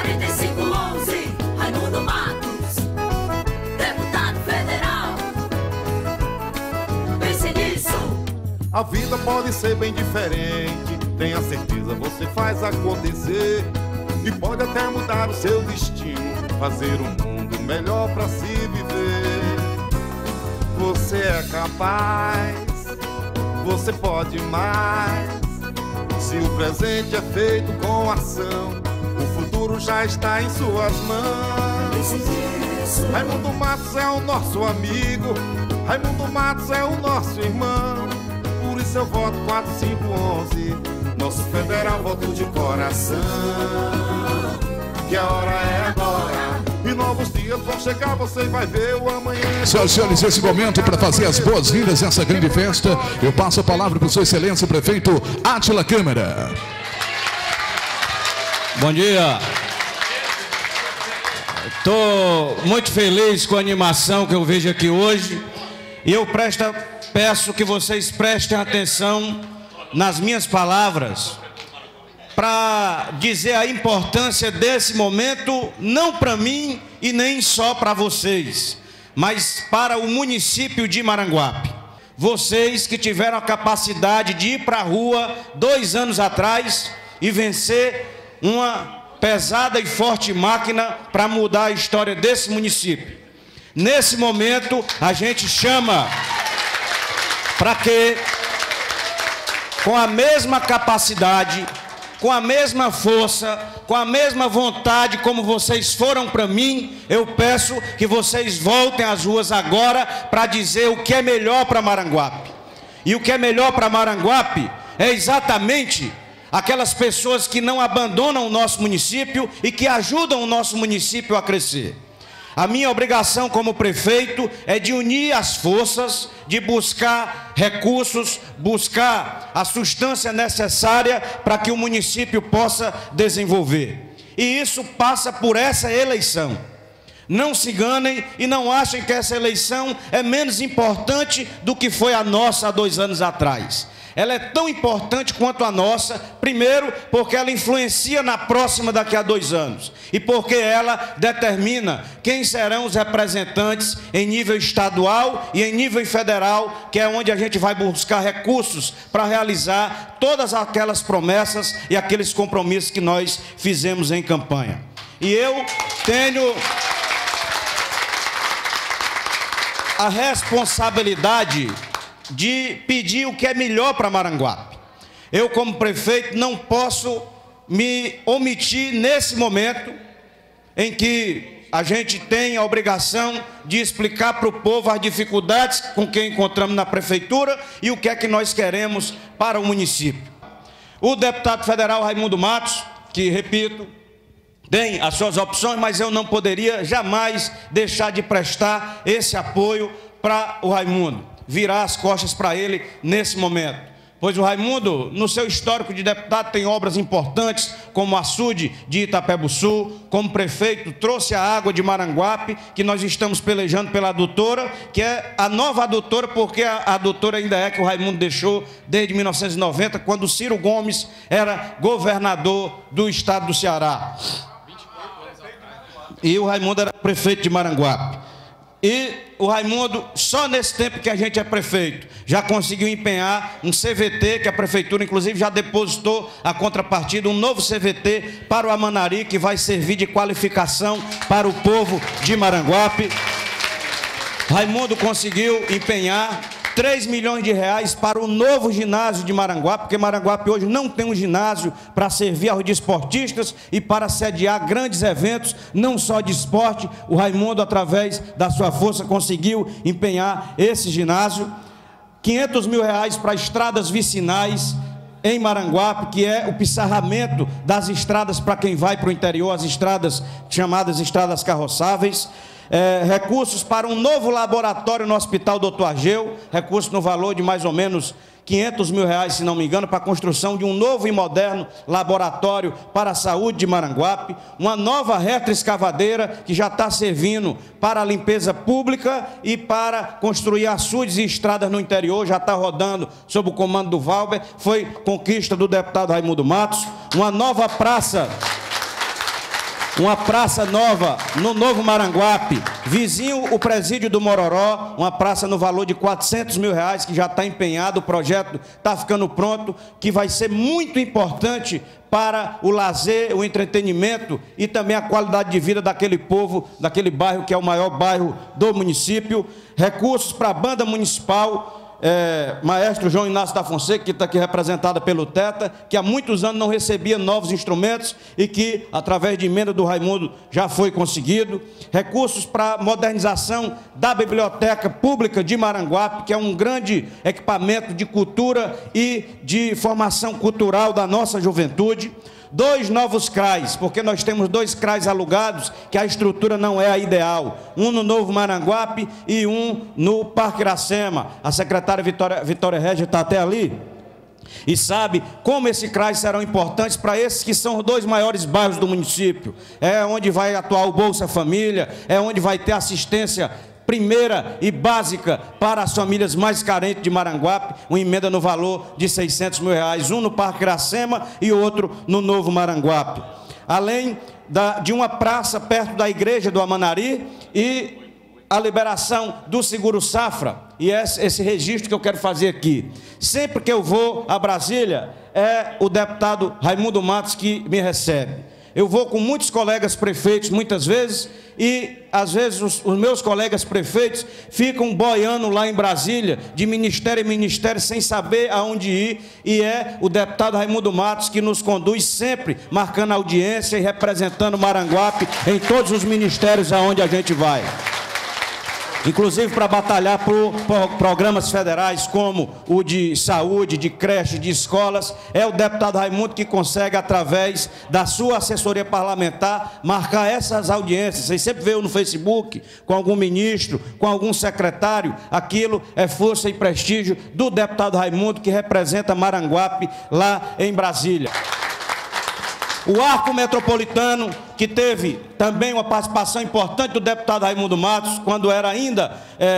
4511, Raimundo Matos, deputado federal. Pense nisso. A vida pode ser bem diferente, tenha certeza, você faz acontecer. E pode até mudar o seu destino, fazer um mundo melhor pra se viver. Você é capaz, você pode mais. Se o presente é feito com ação, o futuro já está em suas mãos. Raimundo Matos é o nosso amigo, Raimundo Matos é o nosso irmão. Por isso eu voto 4511, nosso federal voto de coração. Que a hora é agora e novos dias vão chegar, você vai ver o amanhã. Senhoras e senhores, esse momento para fazer as boas-vindas nessa grande festa, eu passo a palavra para Sua Excelência, o prefeito Átila Câmara. Bom dia. Estou muito feliz com a animação que eu vejo aqui hoje. E eu peço que vocês prestem atenção nas minhas palavras, para dizer a importância desse momento, não para mim e nem só para vocês, mas para o município de Maranguape. Vocês que tiveram a capacidade de ir para a rua 2 anos atrás e vencer uma pesada e forte máquina para mudar a história desse município. Nesse momento, a gente chama para que, com a mesma capacidade, com a mesma força, com a mesma vontade como vocês foram para mim, eu peço que vocês voltem às ruas agora para dizer o que é melhor para Maranguape. E o que é melhor para Maranguape é exatamente aquelas pessoas que não abandonam o nosso município e que ajudam o nosso município a crescer. A minha obrigação como prefeito é de unir as forças, de buscar recursos, buscar a substância necessária para que o município possa desenvolver. E isso passa por essa eleição. Não se enganem e não achem que essa eleição é menos importante do que foi a nossa há 2 anos atrás. Ela é tão importante quanto a nossa, primeiro, porque ela influencia na próxima daqui a 2 anos. E porque ela determina quem serão os representantes em nível estadual e em nível federal, que é onde a gente vai buscar recursos para realizar todas aquelas promessas e aqueles compromissos que nós fizemos em campanha. E eu tenho a responsabilidade de pedir o que é melhor para Maranguape. Eu, como prefeito, não posso me omitir nesse momento em que a gente tem a obrigação de explicar para o povo as dificuldades com que encontramos na prefeitura e o que é que nós queremos para o município. O deputado federal Raimundo Matos, que, repito, tem as suas opções, mas eu não poderia jamais deixar de prestar esse apoio para o Raimundo, virar as costas para ele nesse momento. Pois o Raimundo, no seu histórico de deputado, tem obras importantes, como o açude de Itapé-Buçu, como prefeito, trouxe a água de Maranguape, que nós estamos pelejando pela adutora, que é a nova adutora, porque a adutora ainda é que o Raimundo deixou desde 1990, quando o Ciro Gomes era governador do estado do Ceará. E o Raimundo era prefeito de Maranguape. E o Raimundo, só nesse tempo que a gente é prefeito, já conseguiu empenhar um CVT, que a prefeitura inclusive já depositou a contrapartida, um novo CVT para o Amanari, que vai servir de qualificação para o povo de Maranguape. Raimundo conseguiu empenhar 3 milhões de reais para o novo ginásio de Maranguape, porque Maranguape hoje não tem um ginásio para servir aos desportistas e para sediar grandes eventos, não só de esporte. O Raimundo, através da sua força, conseguiu empenhar esse ginásio. 500 mil reais para estradas vicinais em Maranguape, que é o pissarramento das estradas para quem vai para o interior, as estradas chamadas estradas carroçáveis. Recursos para um novo laboratório no Hospital Dr. Ageu, recurso no valor de mais ou menos 500 mil reais, se não me engano, para a construção de um novo e moderno laboratório para a saúde de Maranguape, uma nova retroescavadeira que já está servindo para a limpeza pública e para construir açudes e estradas no interior, já está rodando sob o comando do Valber, foi conquista do deputado Raimundo Matos, uma nova praça uma praça nova no Novo Maranguape, vizinho o presídio do Mororó, uma praça no valor de R$400 mil, que já está empenhado, o projeto está ficando pronto, que vai ser muito importante para o lazer, o entretenimento e também a qualidade de vida daquele povo, daquele bairro que é o maior bairro do município. Recursos para a banda municipal, Maestro João Inácio da Fonseca, que está aqui representada pelo Teta, que há muitos anos não recebia novos instrumentos e que, através de emenda do Raimundo, já foi conseguido. Recursos para a modernização da Biblioteca Pública de Maranguape, que é um grande equipamento de cultura e de formação cultural da nossa juventude. 2 novos CRAs, porque nós temos 2 CRAs alugados, que a estrutura não é a ideal. Um no Novo Maranguape e um no Parque Iracema. A secretária Vitória Régia está até ali e sabe como esses CRAs serão importantes para esses que são os 2 maiores bairros do município. É onde vai atuar o Bolsa Família, é onde vai ter assistência primeira e básica para as famílias mais carentes de Maranguape, uma emenda no valor de R$600 mil, um no Parque Iracema e outro no Novo Maranguape. Além de uma praça perto da igreja do Amanari e a liberação do Seguro Safra, e esse registro que eu quero fazer aqui. Sempre que eu vou a Brasília, é o deputado Raimundo Matos que me recebe. Eu vou com muitos colegas prefeitos, muitas vezes, e às vezes os meus colegas prefeitos ficam boiando lá em Brasília, de ministério em ministério, sem saber aonde ir, e é o deputado Raimundo Matos que nos conduz sempre, marcando audiência e representando Maranguape em todos os ministérios aonde a gente vai. Inclusive para batalhar por programas federais como o de saúde, de creche, de escolas, é o deputado Raimundo que consegue, através da sua assessoria parlamentar, marcar essas audiências. Vocês sempre veem no Facebook, com algum ministro, com algum secretário, aquilo é força e prestígio do deputado Raimundo, que representa Maranguape lá em Brasília. O Arco Metropolitano, que teve também uma participação importante do deputado Raimundo Matos, quando era ainda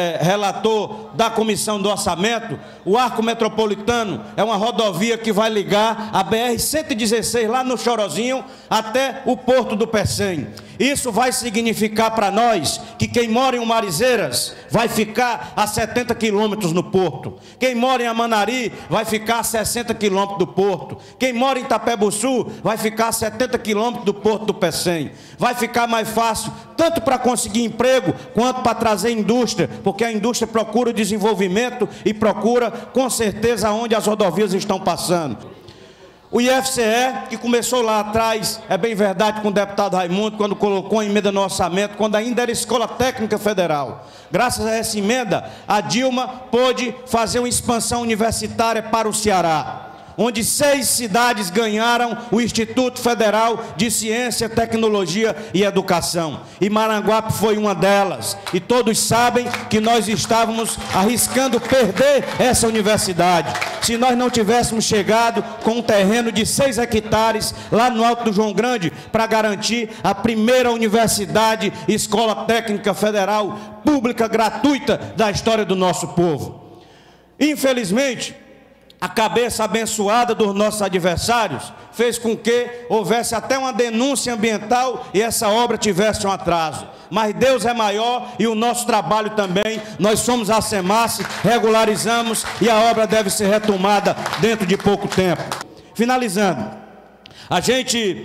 relator da Comissão do Orçamento. O Arco Metropolitano é uma rodovia que vai ligar a BR-116 lá no Chorozinho até o Porto do Pecém. Isso vai significar para nós que quem mora em Umarizeiras vai ficar a 70 quilômetros no porto. Quem mora em Amanari vai ficar a 60 quilômetros do porto. Quem mora em Itapebussu vai ficar a 70 quilômetros do Porto do Pecém. Vai ficar mais fácil, tanto para conseguir emprego, quanto para trazer indústria, porque a indústria procura o desenvolvimento e procura, com certeza, onde as rodovias estão passando. O IFCE, que começou lá atrás, é bem verdade, com o deputado Raimundo, quando colocou a emenda no orçamento, quando ainda era Escola Técnica Federal. Graças a essa emenda, a Dilma pôde fazer uma expansão universitária para o Ceará, onde 6 cidades ganharam o Instituto Federal de Ciência, Tecnologia e Educação. E Maranguape foi uma delas. E todos sabem que nós estávamos arriscando perder essa universidade, se nós não tivéssemos chegado com um terreno de 6 hectares lá no Alto do João Grande para garantir a primeira universidade, escola técnica federal, pública, gratuita da história do nosso povo. Infelizmente, a cabeça abençoada dos nossos adversários fez com que houvesse até uma denúncia ambiental e essa obra tivesse um atraso. Mas Deus é maior e o nosso trabalho também. Nós somos a SEMASSE, regularizamos e a obra deve ser retomada dentro de pouco tempo. Finalizando, a gente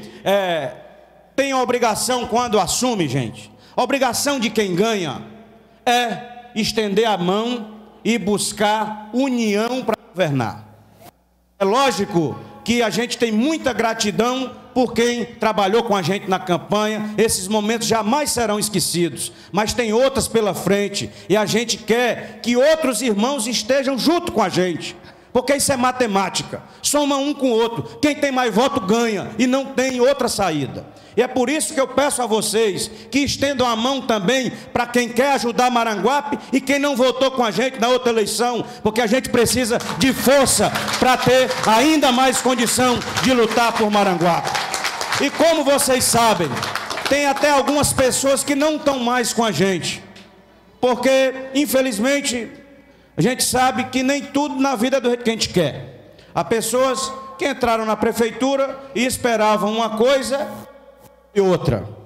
tem a obrigação, quando assume, gente, a obrigação de quem ganha é estender a mão e buscar união para governar. É lógico que a gente tem muita gratidão por quem trabalhou com a gente na campanha. Esses momentos jamais serão esquecidos, mas tem outras pela frente e a gente quer que outros irmãos estejam junto com a gente, porque isso é matemática, soma um com o outro, quem tem mais voto ganha e não tem outra saída. E é por isso que eu peço a vocês que estendam a mão também para quem quer ajudar Maranguape e quem não votou com a gente na outra eleição, porque a gente precisa de força para ter ainda mais condição de lutar por Maranguape. E como vocês sabem, tem até algumas pessoas que não estão mais com a gente, porque infelizmente a gente sabe que nem tudo na vida é do jeito que a gente quer. Há pessoas que entraram na prefeitura e esperavam uma coisa e outra.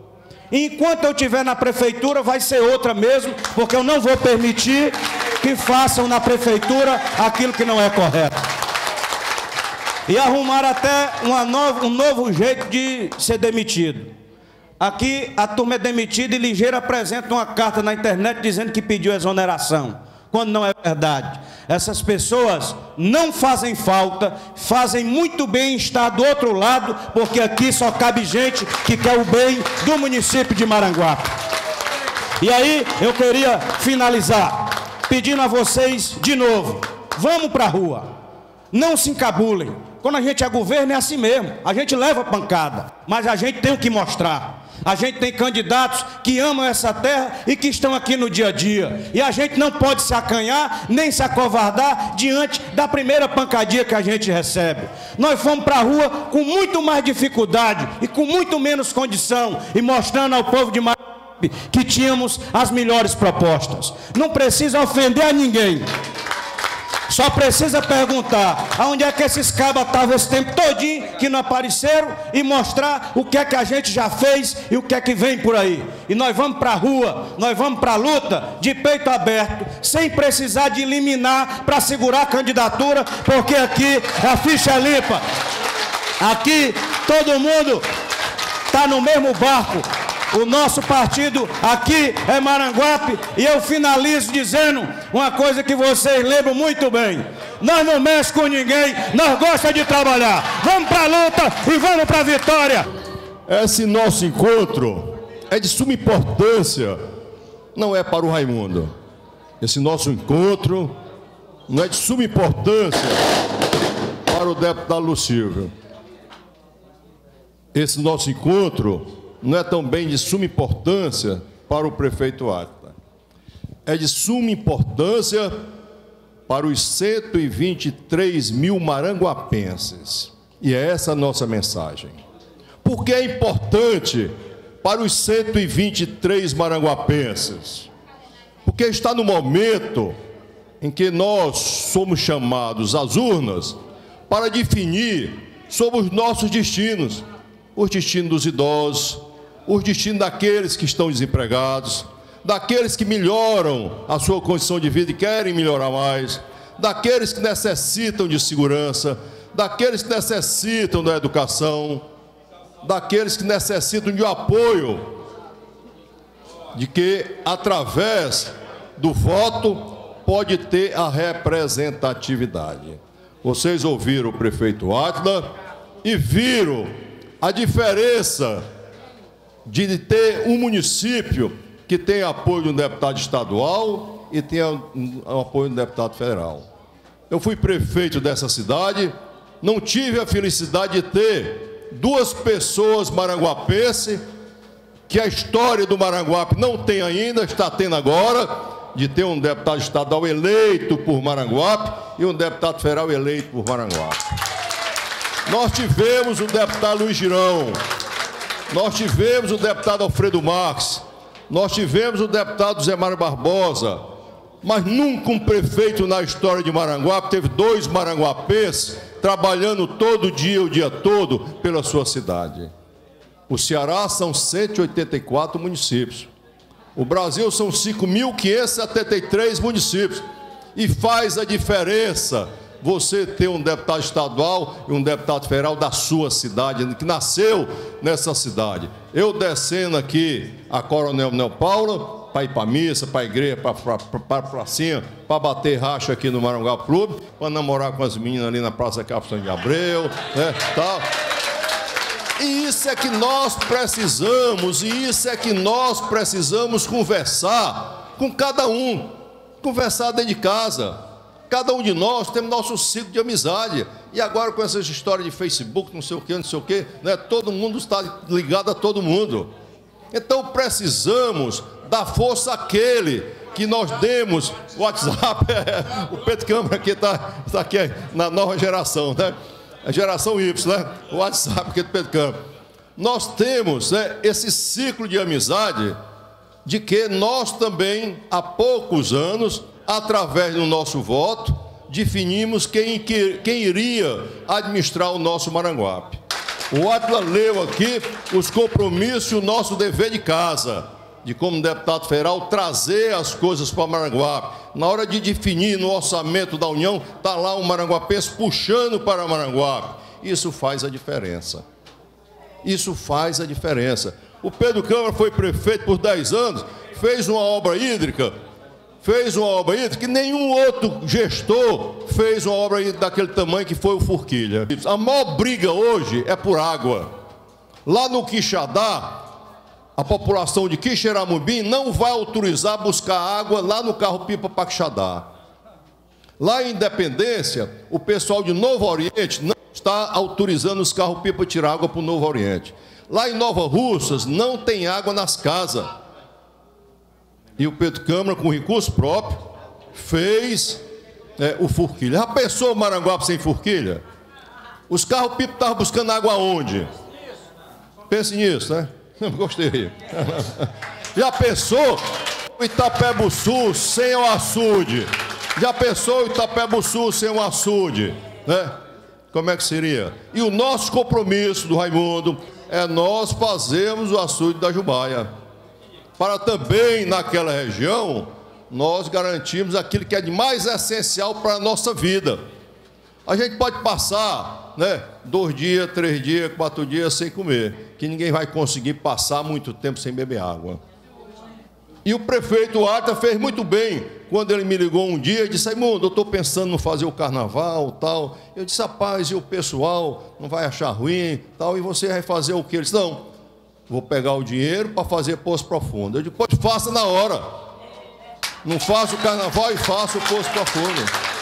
Enquanto eu estiver na prefeitura, vai ser outra mesmo, porque eu não vou permitir que façam na prefeitura aquilo que não é correto. E arrumaram até um novo jeito de ser demitido. Aqui a turma é demitida e ligeiro apresenta uma carta na internet dizendo que pediu exoneração, quando não é verdade. Essas pessoas não fazem falta, fazem muito bem em estar do outro lado, porque aqui só cabe gente que quer o bem do município de Maranguape. E aí eu queria finalizar pedindo a vocês de novo, vamos para a rua, não se encabulem. Quando a gente é governo é assim mesmo, a gente leva pancada, mas a gente tem o que mostrar. A gente tem candidatos que amam essa terra e que estão aqui no dia a dia. E a gente não pode se acanhar, nem se acovardar diante da primeira pancadinha que a gente recebe. Nós fomos para a rua com muito mais dificuldade e com muito menos condição, e mostrando ao povo de Maranguape que tínhamos as melhores propostas. Não precisa ofender a ninguém. Só precisa perguntar aonde é que esses cabas estavam esse tempo todinho que não apareceram, e mostrar o que é que a gente já fez e o que é que vem por aí. E nós vamos para a rua, nós vamos para a luta de peito aberto, sem precisar de eliminar para segurar a candidatura, porque aqui a ficha é limpa. Aqui todo mundo está no mesmo barco. O nosso partido aqui é Maranguape, e eu finalizo dizendo uma coisa que vocês lembram muito bem. Nós não mexemos com ninguém, nós gostamos de trabalhar. Vamos para a luta e vamos para a vitória. Esse nosso encontro é de suma importância, não é para o Raimundo. Esse nosso encontro não é de suma importância para o deputado Lucílio. Esse nosso encontro não é também de suma importância para o prefeito Átila. É de suma importância para os 123 mil maranguapenses. E é essa a nossa mensagem. Por que é importante para os 123 maranguapenses? Porque está no momento em que nós somos chamados às urnas para definir sobre os nossos destinos. Os destinos dos idosos, os destinos daqueles que estão desempregados, daqueles que melhoram a sua condição de vida e querem melhorar mais, daqueles que necessitam de segurança, daqueles que necessitam da educação, daqueles que necessitam de apoio, de que, através do voto, pode ter a representatividade. Vocês ouviram o prefeito Átila e viram a diferença de ter um município que tem apoio de um deputado estadual e tem apoio de um deputado federal. Eu fui prefeito dessa cidade, não tive a felicidade de ter duas pessoas maranguapenses, que a história do Maranguape não tem ainda, está tendo agora, de ter um deputado estadual eleito por Maranguape e um deputado federal eleito por Maranguape. Nós tivemos o deputado Luiz Girão, nós tivemos o deputado Alfredo Marques, nós tivemos o deputado Zé Mário Barbosa, mas nunca um prefeito na história de Maranguape teve dois maranguapenses trabalhando todo dia, o dia todo, pela sua cidade. O Ceará são 184 municípios. O Brasil são 5.573 municípios. E faz a diferença você ter um deputado estadual e um deputado federal da sua cidade, que nasceu nessa cidade. Eu descendo aqui a Coronel Nel Paula, para ir para a missa, para a igreja, para a pracinha, para bater racha aqui no Maranguape Clube, para namorar com as meninas ali na Praça Capitão de Abreu, né, tal. E isso é que nós precisamos, conversar com cada um, conversar dentro de casa. Cada um de nós temos nosso ciclo de amizade. E agora com essas histórias de Facebook, não sei o que, né? Todo mundo está ligado a todo mundo. Então precisamos dar força àquele que nós demos. O WhatsApp, o Pedro Câmara aqui está aqui na nova geração, né? A geração Y, né? O WhatsApp aqui do Pedro Câmara. Nós temos, né, esse ciclo de amizade de que nós também, há poucos anos, através do nosso voto, definimos quem iria administrar o nosso Maranguape. O Átila leu aqui os compromissos e o nosso dever de casa, de como deputado federal trazer as coisas para Maranguape. Na hora de definir no orçamento da União, está lá um maranguapense puxando para Maranguape. Isso faz a diferença. Isso faz a diferença. O Pedro Câmara foi prefeito por 10 anos, fez uma obra hídrica, que nenhum outro gestor fez uma obra hídrica daquele tamanho que foi o Forquilha. A maior briga hoje é por água. Lá no Quixadá, a população de Quixeramobim não vai autorizar buscar água lá no Carro-Pipa para Quixadá. Lá em Independência, o pessoal de Novo Oriente não está autorizando os Carro-Pipa tirar água para o Novo Oriente. Lá em Nova Russas não tem água nas casas. E o Pedro Câmara, com recurso próprio, fez o Forquilha. Já pensou Maranguape sem Forquilha? Os Carro-Pipa estavam buscando água onde? Pense nisso, né? Gostei. Já pensou o Itapebo-Sul sem o açude? Já pensou o Itapebo-Sul sem o açude? Né? Como é que seria? E o nosso compromisso do Raimundo é nós fazermos o açude da Jubaia. Para também, naquela região, nós garantirmos aquilo que é de mais essencial para a nossa vida. A gente pode passar, 2 dias, 3 dias, 4 dias sem comer, que ninguém vai conseguir passar muito tempo sem beber água. E o prefeito Átila fez muito bem, quando ele me ligou um dia e disse: Raimundo, eu estou pensando em fazer o carnaval, tal. Eu disse: rapaz, e o pessoal não vai achar ruim, tal, e você vai fazer o quê? Ele disse: não, vou pegar o dinheiro para fazer Poço Profundo. Eu disse: pode, faça na hora. Não faço o carnaval e faço o Poço Profundo.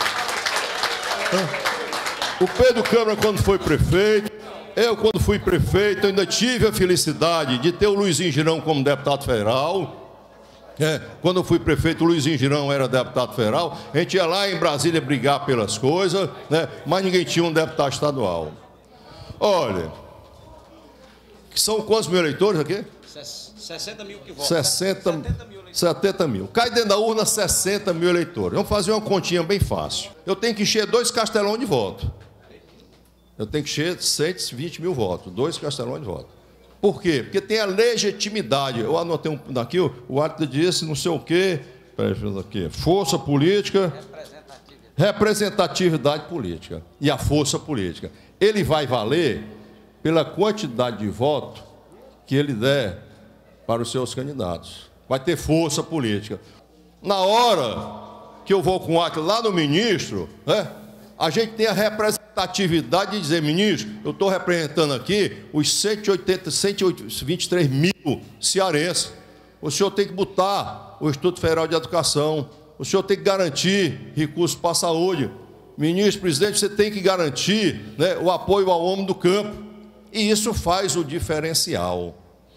O Pedro Câmara, quando foi prefeito, eu, quando fui prefeito, ainda tive a felicidade de ter o Luizinho Girão como deputado federal. Quando eu fui prefeito, o Luizinho Girão era deputado federal. A gente ia lá em Brasília brigar pelas coisas, mas ninguém tinha um deputado estadual. Olha, são quantos mil eleitores aqui? 60 mil que votam. 70 mil. Cai dentro da urna 60 mil eleitores. Vamos fazer uma continha bem fácil. Eu tenho que encher 2 castelões de voto. Eu tenho que encher 120 mil votos. 2 castelões de voto. Por quê? Porque tem a legitimidade. Eu anotei um daqui, o Átila disse não sei o quê. Aqui, força política, representatividade política. E a força política. Ele vai valer pela quantidade de voto que ele der para os seus candidatos. Vai ter força política. Na hora que eu vou com o Átila lá no ministro, a gente tem a representatividade de dizer: ministro, eu estou representando aqui os 123 mil cearenses. O senhor tem que botar o Instituto Federal de Educação. O senhor tem que garantir recursos para a saúde. Ministro, presidente, você tem que garantir o apoio ao homem do campo. E isso faz o diferencial.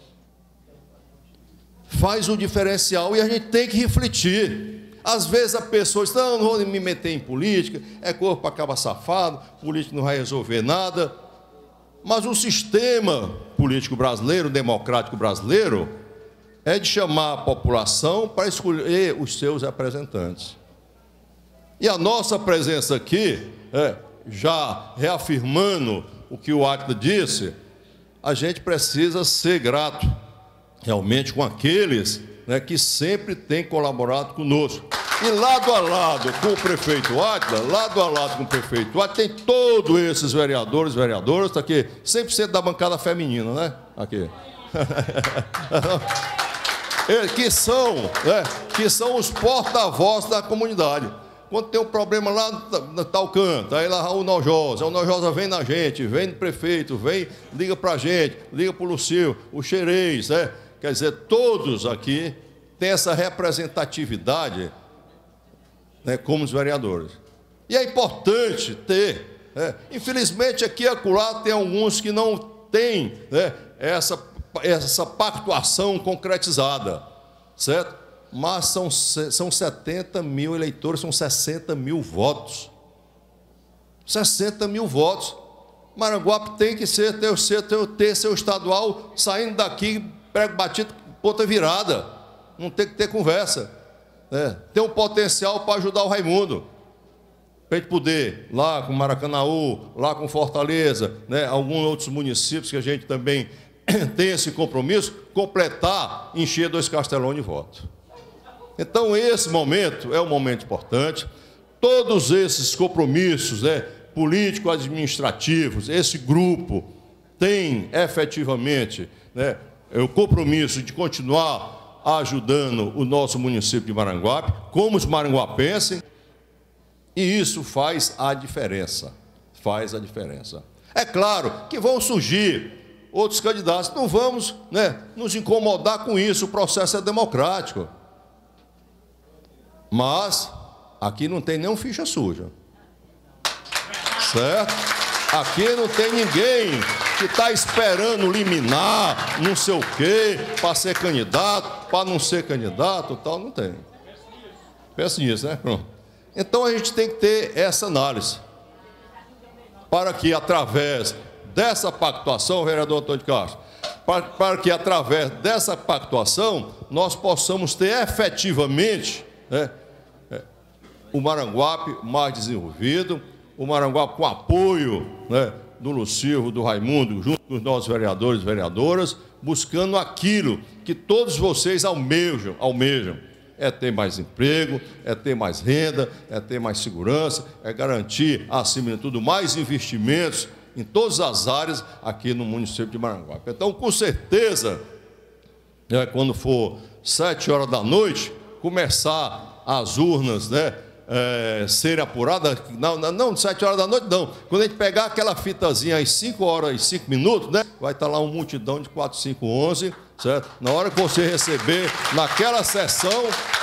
Faz o diferencial e a gente tem que refletir. Às vezes a pessoa diz: não vou me meter em política, é corpo para cabo safado, política não vai resolver nada. Mas o sistema político brasileiro, democrático brasileiro, é de chamar a população para escolher os seus representantes. E a nossa presença aqui, já reafirmando o que o Átila disse, a gente precisa ser grato realmente com aqueles que sempre têm colaborado conosco. E lado a lado com o prefeito Átila, tem todos esses vereadores, está aqui, 100% da bancada feminina, né? Aqui. que são os porta-vozes da comunidade. Quando tem um problema lá no tal canto, aí lá o Nojosa vem na gente, vem no prefeito, liga para a gente, liga para o Lucio, o Xerez, Quer dizer, todos aqui têm essa representatividade como os vereadores. E é importante ter. Infelizmente, aqui e acolá tem alguns que não têm essa pactuação concretizada, certo? Mas são 70 mil eleitores, são 60 mil votos. 60 mil votos. Maranguape tem que ter seu estadual saindo daqui, prego batido, ponta virada. Não tem que ter conversa. Tem um potencial para ajudar o Raimundo. para a gente poder, lá com Maracanaú, lá com Fortaleza, né, alguns outros municípios que a gente também tem esse compromisso, completar, encher 2 castelões de voto. Então, esse momento é um momento importante. Todos esses compromissos, né, político-administrativos, esse grupo tem efetivamente, né, o compromisso de continuar ajudando o nosso município de Maranguape, como os maranguapenses, e isso faz a diferença. Faz a diferença. É claro que vão surgir outros candidatos, não vamos, né, nos incomodar com isso, o processo é democrático. Mas aqui não tem nenhum ficha suja. Certo? Aqui não tem ninguém que está esperando liminar, não sei o quê, para ser candidato, para não ser candidato, tal, não tem. Pensa nisso, né? Pronto. Então a gente tem que ter essa análise, para que através dessa pactuação, vereador Antônio de Castro, para que através dessa pactuação nós possamos ter efetivamente, né, o Maranguape mais desenvolvido, o Maranguape com apoio, né, do Lucilvo, do Raimundo, junto com os nossos vereadores e vereadoras, buscando aquilo que todos vocês almejam. É ter mais emprego, é ter mais renda, é ter mais segurança, é garantir, acima de tudo, mais investimentos em todas as áreas aqui no município de Maranguape. Então, com certeza, né, quando for 7 horas da noite, começar as urnas, né, serem apuradas, não 7 horas da noite, não. Quando a gente pegar aquela fitazinha às 5 horas e 5 minutos, né, vai estar lá uma multidão de 4, 5, 11, certo? Na hora que você receber, naquela sessão,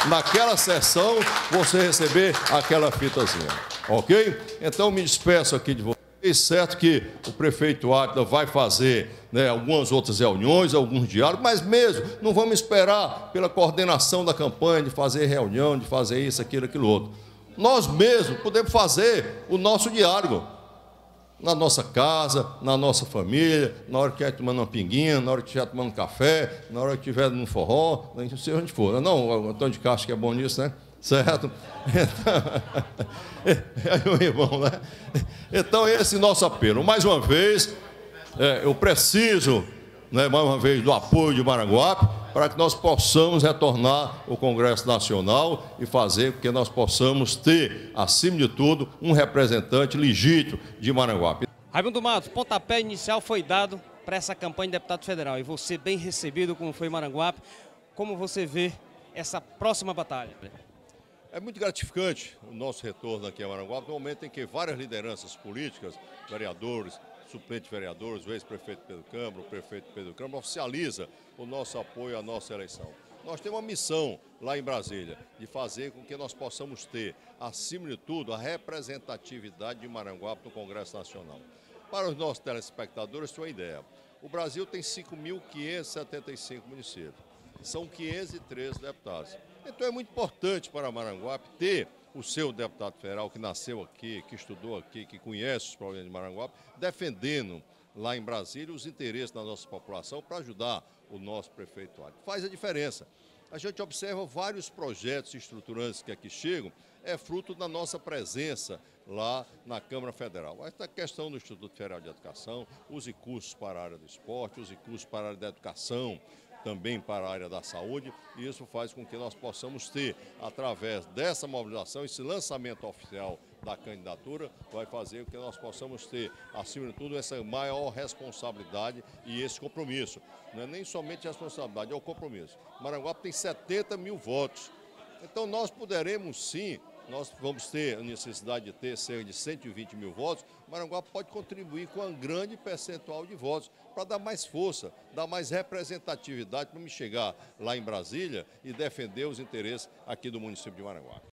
você receber aquela fitazinha, ok? Então, me despeço aqui de vocês. Certo que o prefeito Átila vai fazer, né, algumas outras reuniões, alguns diálogos, mas mesmo não vamos esperar pela coordenação da campanha de fazer reunião, de fazer isso, aquilo, outro. Nós mesmos podemos fazer o nosso diálogo na nossa casa, na nossa família, na hora que estiver tomando uma pinguinha, na hora que estiver tomando café, na hora que estiver num forró, não sei onde for. Não, o Antônio de Castro que é bom nisso, né? Certo? Então, meu irmão, né? Então, esse é nosso apelo. Mais uma vez, eu preciso, né, mais uma vez, do apoio de Maranguape para que nós possamos retornar ao Congresso Nacional e fazer com que nós possamos ter, acima de tudo, um representante legítimo de Maranguape. Raimundo Matos, pontapé inicial foi dado para essa campanha de deputado federal e você bem recebido como foi em Maranguape. Como você vê essa próxima batalha? É muito gratificante o nosso retorno aqui a Maranguape, no momento em que várias lideranças políticas, vereadores, suplentes vereadores, o ex-prefeito Pedro Câmara, o prefeito Pedro Câmara, oficializa o nosso apoio à nossa eleição. Nós temos uma missão lá em Brasília, de fazer com que nós possamos ter, acima de tudo, a representatividade de Maranguape no Congresso Nacional. Para os nossos telespectadores, tem uma ideia. O Brasil tem 5.575 municípios, são 513 deputados. Então é muito importante para Maranguape ter o seu deputado federal que nasceu aqui, que estudou aqui, que conhece os problemas de Maranguape, defendendo lá em Brasília os interesses da nossa população para ajudar o nosso prefeito Átila. Faz a diferença. A gente observa vários projetos estruturantes que aqui chegam, é fruto da nossa presença lá na Câmara Federal. Essa questão do Instituto Federal de Educação, os recursos para a área do esporte, os recursos para a área da educação, também para a área da saúde, e isso faz com que nós possamos ter, através dessa mobilização, esse lançamento oficial da candidatura, vai fazer com que nós possamos ter, acima de tudo, essa maior responsabilidade e esse compromisso. Não é nem somente responsabilidade, é o compromisso. Maranguape tem 70 mil votos, então nós poderemos sim, nós vamos ter a necessidade de ter cerca de 120 mil votos, Maranguape pode contribuir com um grande percentual de votos para dar mais força, dar mais representatividade para me chegar lá em Brasília e defender os interesses aqui do município de Maranguape.